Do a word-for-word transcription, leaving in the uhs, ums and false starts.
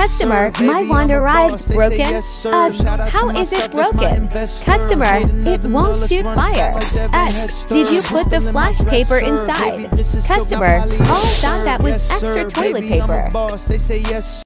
Customer, my wand arrived broken. Uh, how is it broken? Customer, it won't shoot fire. Uh, did you put the flash paper inside? Customer, oh, I thought that was extra toilet paper.